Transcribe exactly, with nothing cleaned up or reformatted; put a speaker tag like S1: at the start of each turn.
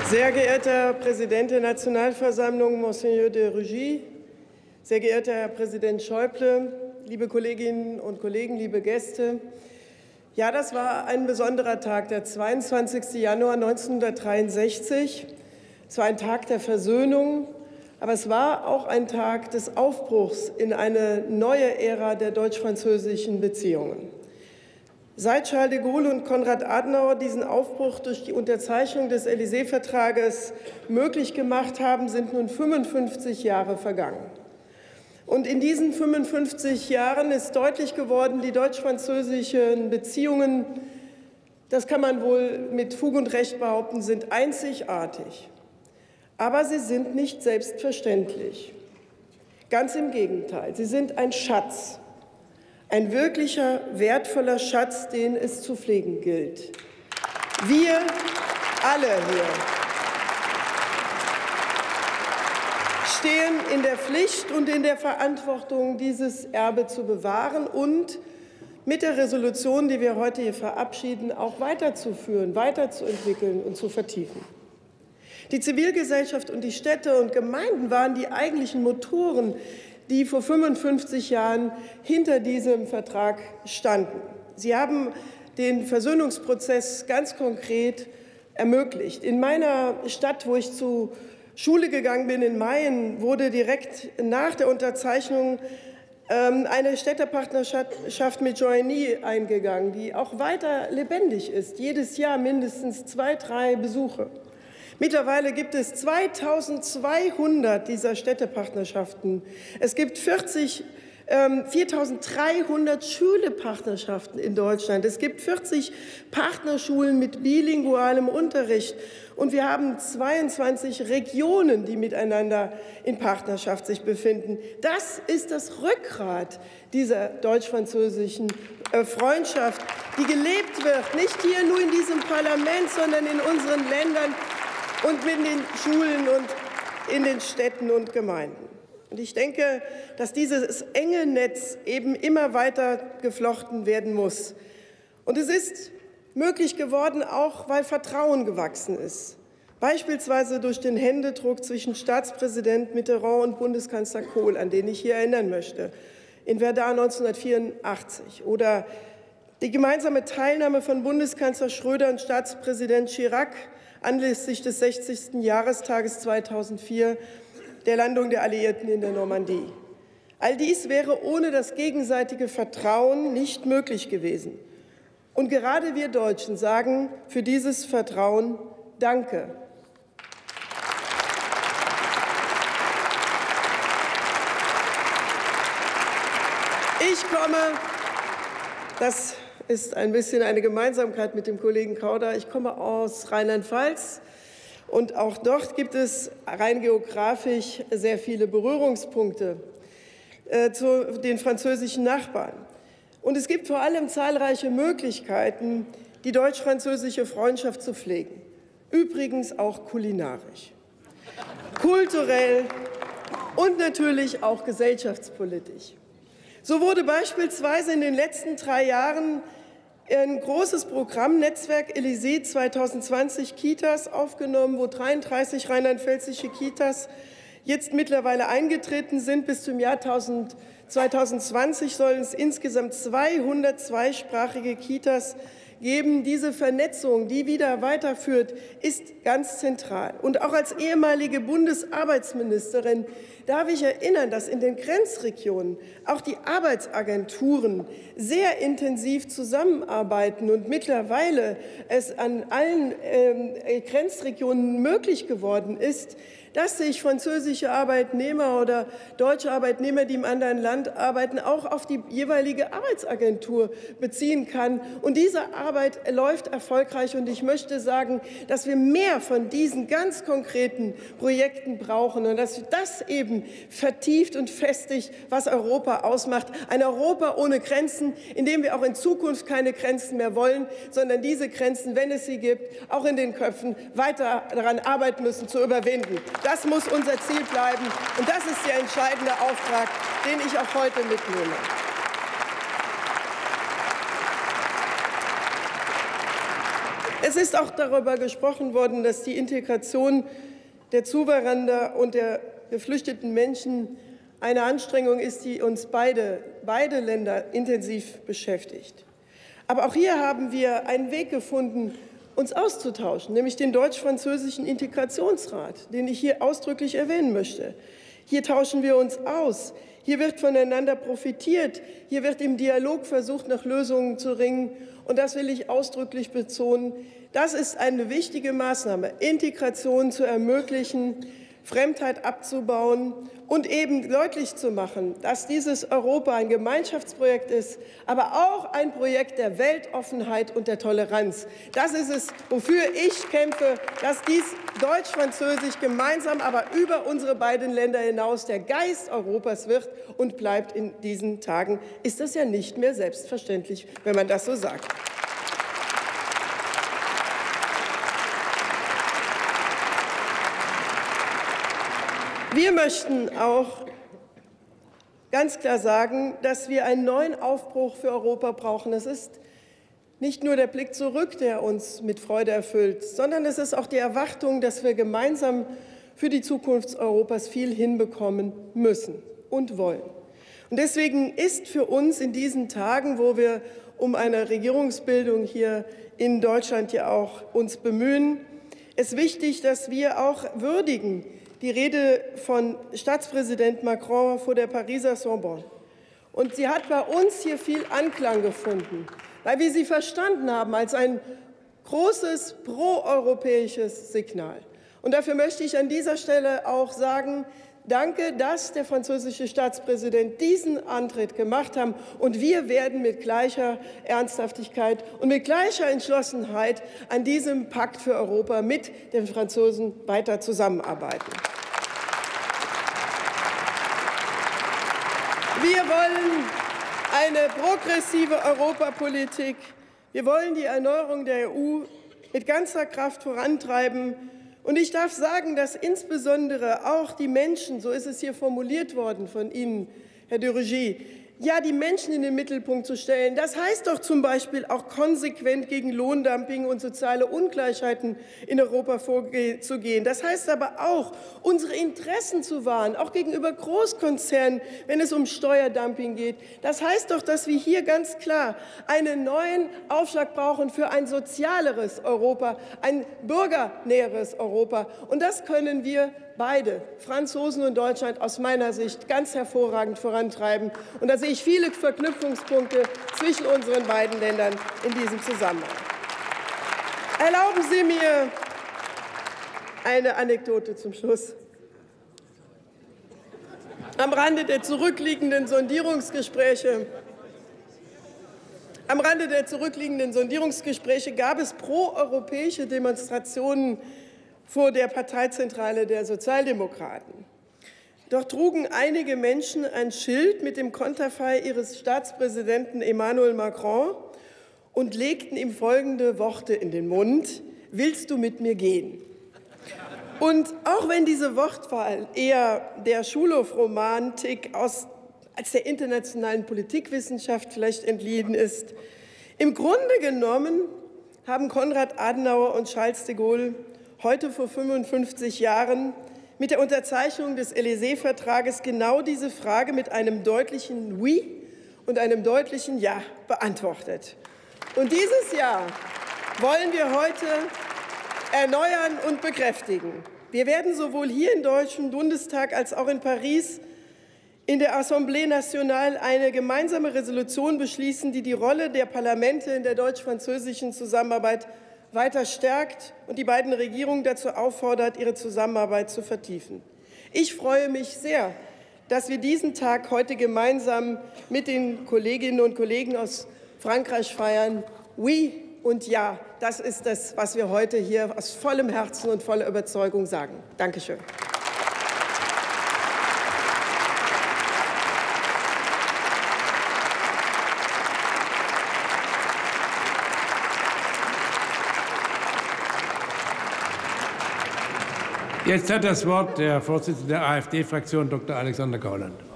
S1: Sehr geehrter Herr Präsident der Nationalversammlung, Monseigneur de Rugy, sehr geehrter Herr Präsident Schäuble, liebe Kolleginnen und Kollegen, liebe Gäste! Ja, das war ein besonderer Tag, der zweiundzwanzigste Januar neunzehnhundertdreiundsechzig. Es war ein Tag der Versöhnung, aber es war auch ein Tag des Aufbruchs in eine neue Ära der deutsch-französischen Beziehungen. Seit Charles de Gaulle und Konrad Adenauer diesen Aufbruch durch die Unterzeichnung des Élysée-Vertrages möglich gemacht haben, sind nun fünfundfünfzig Jahre vergangen. Und in diesen fünfundfünfzig Jahren ist deutlich geworden, die deutsch-französischen Beziehungen, das kann man wohl mit Fug und Recht behaupten, sind einzigartig. Aber sie sind nicht selbstverständlich. Ganz im Gegenteil, sie sind ein Schatz. Ein wirklicher, wertvoller Schatz, den es zu pflegen gilt. Wir alle hier stehen in der Pflicht und in der Verantwortung, dieses Erbe zu bewahren und mit der Resolution, die wir heute hier verabschieden, auch weiterzuführen, weiterzuentwickeln und zu vertiefen. Die Zivilgesellschaft und die Städte und Gemeinden waren die eigentlichen Motoren, die vor fünfundfünfzig Jahren hinter diesem Vertrag standen. Sie haben den Versöhnungsprozess ganz konkret ermöglicht. In meiner Stadt, wo ich zur Schule gegangen bin, in Mayen, wurde direkt nach der Unterzeichnung ähm, eine Städtepartnerschaft mit Joigny eingegangen, die auch weiter lebendig ist. Jedes Jahr mindestens zwei, drei Besuche. Mittlerweile gibt es zweitausendzweihundert dieser Städtepartnerschaften. Es gibt vierzig, ähm, viertausenddreihundert Schülerpartnerschaften in Deutschland. Es gibt vierzig Partnerschulen mit bilingualem Unterricht. Und wir haben zweiundzwanzig Regionen, die miteinander in Partnerschaft sich befinden. Das ist das Rückgrat dieser deutsch-französischen äh, Freundschaft, die gelebt wird, nicht hier nur in diesem Parlament, sondern in unseren Ländern und mit den Schulen und in den Städten und Gemeinden. Und ich denke, dass dieses enge Netz eben immer weiter geflochten werden muss. Und es ist möglich geworden, auch weil Vertrauen gewachsen ist. Beispielsweise durch den Händedruck zwischen Staatspräsident Mitterrand und Bundeskanzler Kohl, an den ich hier erinnern möchte, in Verdun neunzehnhundertvierundachtzig. Oder die gemeinsame Teilnahme von Bundeskanzler Schröder und Staatspräsident Chirac anlässlich des sechzigsten Jahrestages zweitausendvier der Landung der Alliierten in der Normandie. All dies wäre ohne das gegenseitige Vertrauen nicht möglich gewesen. Und gerade wir Deutschen sagen für dieses Vertrauen Danke. Ich komme, das ist ein bisschen eine Gemeinsamkeit mit dem Kollegen Kauder. Ich komme aus Rheinland-Pfalz, und auch dort gibt es rein geografisch sehr viele Berührungspunkte äh, zu den französischen Nachbarn. Und es gibt vor allem zahlreiche Möglichkeiten, die deutsch-französische Freundschaft zu pflegen. Übrigens auch kulinarisch, kulturell und natürlich auch gesellschaftspolitisch. So wurde beispielsweise in den letzten drei Jahren ein großes Programm Netzwerk Élysée zweitausendzwanzig Kitas aufgenommen, wo dreiunddreißig rheinland-pfälzische Kitas jetzt mittlerweile eingetreten sind. Bis zum Jahr zweitausendzwanzig sollen es insgesamt zweihundert zweisprachige Kitas geben. Diese Vernetzung, die wieder weiterführt, ist ganz zentral. Und auch als ehemalige Bundesarbeitsministerin darf ich erinnern, dass in den Grenzregionen auch die Arbeitsagenturen sehr intensiv zusammenarbeiten und mittlerweile es an allen äh, Grenzregionen möglich geworden ist, dass sich französische Arbeitnehmer oder deutsche Arbeitnehmer, die im anderen Land arbeiten, auch auf die jeweilige Arbeitsagentur beziehen kann. Und diese Arbeit läuft erfolgreich. Und ich möchte sagen, dass wir mehr von diesen ganz konkreten Projekten brauchen und dass das eben vertieft und festigt, was Europa ausmacht. Ein Europa ohne Grenzen, in dem wir auch in Zukunft keine Grenzen mehr wollen, sondern diese Grenzen, wenn es sie gibt, auch in den Köpfen weiter daran arbeiten müssen, zu überwinden. Das muss unser Ziel bleiben, und das ist der entscheidende Auftrag, den ich auch heute mitnehme. Es ist auch darüber gesprochen worden, dass die Integration der Zuwanderer und der geflüchteten Menschen eine Anstrengung ist, die uns beide, beide Länder intensiv beschäftigt. Aber auch hier haben wir einen Weg gefunden, uns auszutauschen, nämlich den deutsch-französischen Integrationsrat, den ich hier ausdrücklich erwähnen möchte. Hier tauschen wir uns aus. Hier wird voneinander profitiert. Hier wird im Dialog versucht, nach Lösungen zu ringen. Und das will ich ausdrücklich betonen. Das ist eine wichtige Maßnahme, Integration zu ermöglichen, Fremdheit abzubauen und eben deutlich zu machen, dass dieses Europa ein Gemeinschaftsprojekt ist, aber auch ein Projekt der Weltoffenheit und der Toleranz. Das ist es, wofür ich kämpfe, dass dies deutsch-französisch gemeinsam, aber über unsere beiden Länder hinaus der Geist Europas wird und bleibt. In diesen Tagen ist das ja nicht mehr selbstverständlich, wenn man das so sagt. Wir möchten auch ganz klar sagen, dass wir einen neuen Aufbruch für Europa brauchen. Es ist nicht nur der Blick zurück, der uns mit Freude erfüllt, sondern es ist auch die Erwartung, dass wir gemeinsam für die Zukunft Europas viel hinbekommen müssen und wollen. Und deswegen ist für uns in diesen Tagen, wo wir um eine Regierungsbildung hier in Deutschland ja auch uns bemühen, es wichtig, dass wir auch würdigen, die Rede von Staatspräsident Macron vor der Pariser Sorbonne. Und sie hat bei uns hier viel Anklang gefunden, weil wir sie verstanden haben als ein großes proeuropäisches Signal. Und dafür möchte ich an dieser Stelle auch sagen, danke, dass der französische Staatspräsident diesen Antritt gemacht hat. Und wir werden mit gleicher Ernsthaftigkeit und mit gleicher Entschlossenheit an diesem Pakt für Europa mit den Franzosen weiter zusammenarbeiten. Wir wollen eine progressive Europapolitik. Wir wollen die Erneuerung der E U mit ganzer Kraft vorantreiben. Und ich darf sagen, dass insbesondere auch die Menschen, so ist es hier formuliert worden von Ihnen, Herr de Rugy, ja, die Menschen in den Mittelpunkt zu stellen. Das heißt doch zum Beispiel auch konsequent gegen Lohndumping und soziale Ungleichheiten in Europa vorzugehen. Das heißt aber auch, unsere Interessen zu wahren, auch gegenüber Großkonzernen, wenn es um Steuerdumping geht. Das heißt doch, dass wir hier ganz klar einen neuen Aufschlag brauchen für ein sozialeres Europa, ein bürgernäheres Europa. Und das können wir beide, Franzosen und Deutschland, aus meiner Sicht ganz hervorragend vorantreiben. Und da sehe ich viele Verknüpfungspunkte zwischen unseren beiden Ländern in diesem Zusammenhang. Erlauben Sie mir eine Anekdote zum Schluss. Am Rande der zurückliegenden Sondierungsgespräche Am Rande der zurückliegenden Sondierungsgespräche gab es proeuropäische Demonstrationen vor der Parteizentrale der Sozialdemokraten. Dort trugen einige Menschen ein Schild mit dem Konterfei ihres Staatspräsidenten Emmanuel Macron und legten ihm folgende Worte in den Mund: Willst du mit mir gehen? Und auch wenn diese Wortwahl eher der Schulhof-Romantik aus, als der internationalen Politikwissenschaft vielleicht entliehen ist, im Grunde genommen haben Konrad Adenauer und Charles de Gaulle heute vor fünfundfünfzig Jahren mit der Unterzeichnung des Élysée-Vertrages genau diese Frage mit einem deutlichen Oui und einem deutlichen Ja beantwortet. Und dieses Ja wollen wir heute erneuern und bekräftigen. Wir werden sowohl hier im Deutschen Bundestag als auch in Paris in der Assemblée Nationale eine gemeinsame Resolution beschließen, die die Rolle der Parlamente in der deutsch-französischen Zusammenarbeit weiter stärkt und die beiden Regierungen dazu auffordert, ihre Zusammenarbeit zu vertiefen. Ich freue mich sehr, dass wir diesen Tag heute gemeinsam mit den Kolleginnen und Kollegen aus Frankreich feiern. Oui und Ja, das ist das, was wir heute hier aus vollem Herzen und voller Überzeugung sagen. Dankeschön.
S2: Jetzt hat das Wort der Vorsitzende der AfD-Fraktion, Doktor Alexander Gauland.